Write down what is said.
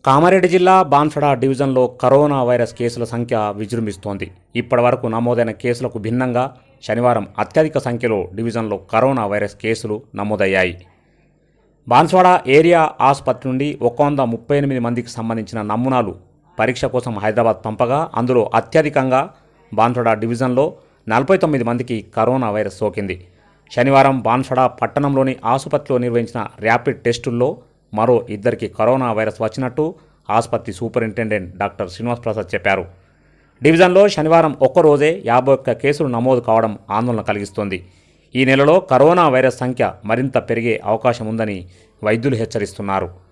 కామారెడ్డి జిల్లా బాన్సడ డివిజన్లో corona virus కేసుల సంఖ్య విజృంభిస్తోంది. ఇప్పటివరకు నమోదైన కేసులకు భిన్నంగా శనివారం అత్యధిక సంఖ్యలో డివిజన్లో కరోనా వైరస్ కేసులు నమోదయ్యాయి. బాన్స్వాడ ఏరియా ఆసుపత్రి నుండి 138 మందికి సంబంధించిన నమూనాలు పరీక్ష కోసం హైదరాబాద్ పంపగా అందులో అత్యధికంగా బాన్స్వాడ డివిజన్లో 49 మందికి కరోనా వైరస్ సోకింది. శనివారం బాన్స్వాడ పట్టణంలోని ఆసుపత్రిలో నిర్వహించిన ర్యాపిడ్ టెస్టుల్లో మరో 2కి కరోనా వైరస్ వచ్చినట్టు ఆసుపత్రి సూపరింటెండెంట్ డాక్టర్ శ్రీనివాస్ ప్రసాద్ చెప్పారు. డివిజన్లో శనివారం ఒక్కరోజే 51 కేసులు నమోదు కావడం ఆందోళన కలిగిస్తోంది. ఈ నెలలో కరోనా వైరస్ సంఖ్య మరింత పెరిగే అవకాశం ఉందని వైద్యులు హెచ్చరిస్తున్నారు.